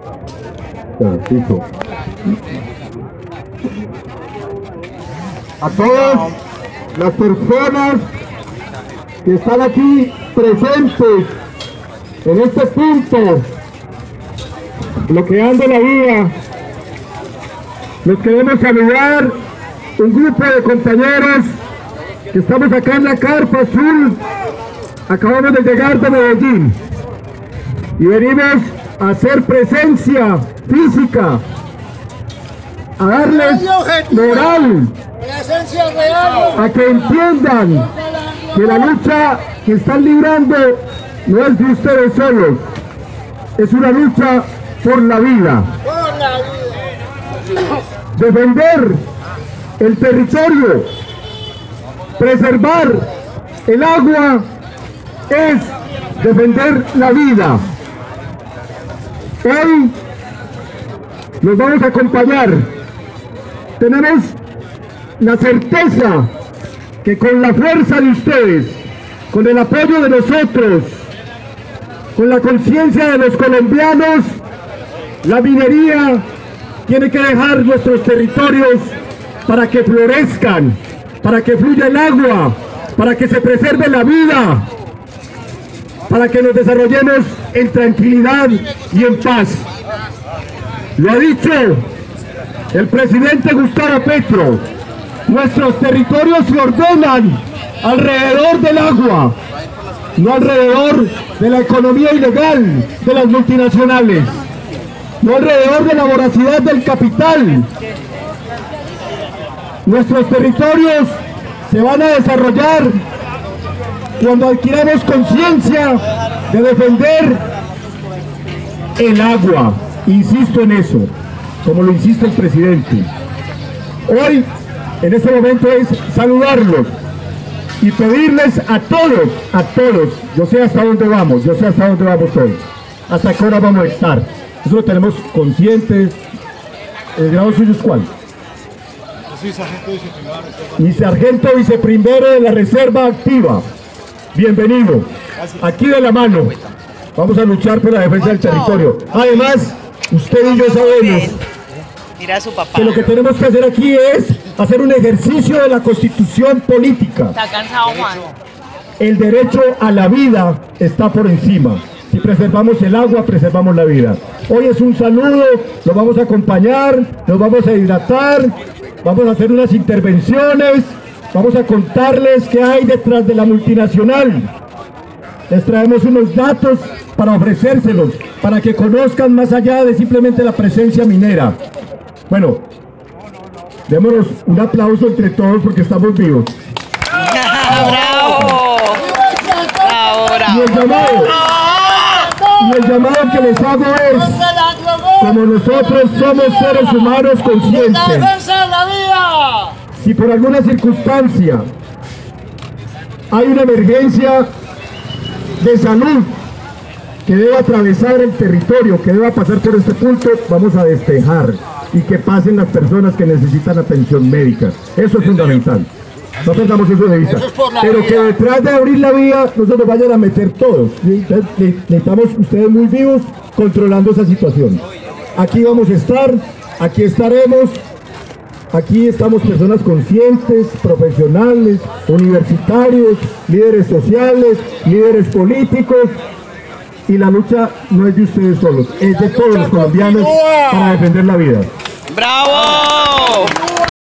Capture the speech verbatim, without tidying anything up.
Listo. A todas las personas que están aquí presentes en este punto, bloqueando la vía, los queremos saludar, un grupo de compañeros que estamos acá en la Carpa Azul, acabamos de llegar de Medellín y venimos a hacer presencia física, a darles moral, a que entiendan que la lucha que están librando no es de ustedes solos, es una lucha por la vida. Defender el territorio, preservar el agua es defender la vida. Hoy nos vamos a acompañar. Tenemos la certeza que con la fuerza de ustedes, con el apoyo de nosotros, con la conciencia de los colombianos, la minería tiene que dejar nuestros territorios para que florezcan, para que fluya el agua, para que se preserve la vida, para que nos desarrollemos en tranquilidad y en paz. Lo ha dicho el presidente Gustavo Petro, nuestros territorios se ordenan alrededor del agua, no alrededor de la economía ilegal de las multinacionales, no alrededor de la voracidad del capital. Nuestros territorios se van a desarrollar cuando adquiramos conciencia de defender el agua. Insisto en eso, como lo insiste el presidente. Hoy, en este momento, es saludarlos y pedirles a todos, a todos, yo sé hasta dónde vamos, yo sé hasta dónde vamos hoy, hasta qué hora vamos a estar. Eso lo tenemos conscientes. ¿El grado suyo es cuál? Sí, sargento viceprimero. Mi sargento viceprimero de la Reserva Activa. Bienvenido. Aquí de la mano. Vamos a luchar por la defensa del territorio. Además, usted y yo sabemos Mira a su papá. que lo que tenemos que hacer aquí es hacer un ejercicio de la Constitución política. Está cansado, Juan. El derecho a la vida está por encima. Si preservamos el agua, preservamos la vida. Hoy es un saludo, lo vamos a acompañar, nos vamos a hidratar, vamos a hacer unas intervenciones, vamos a contarles qué hay detrás de la multinacional. Les traemos unos datos para ofrecérselos, para que conozcan más allá de simplemente la presencia minera. Bueno, démonos un aplauso entre todos porque estamos vivos. ¡Bravo! ¡Bravo, bravo! Y el llamado, y el llamado que les hago es, como nosotros somos seres humanos conscientes, si por alguna circunstancia hay una emergencia de salud que deba atravesar el territorio, que deba pasar por este punto, vamos a despejar y que pasen las personas que necesitan atención médica. Eso es fundamental. No perdamos eso de vista. Pero que detrás de abrir la vía no se nos vayan a meter todos. Necesitamos ustedes muy vivos controlando esa situación. Aquí vamos a estar, aquí estaremos. Aquí estamos personas conscientes, profesionales, universitarios, líderes sociales, líderes políticos, y la lucha no es de ustedes solos, es de todos los colombianos para defender la vida. ¡Bravo!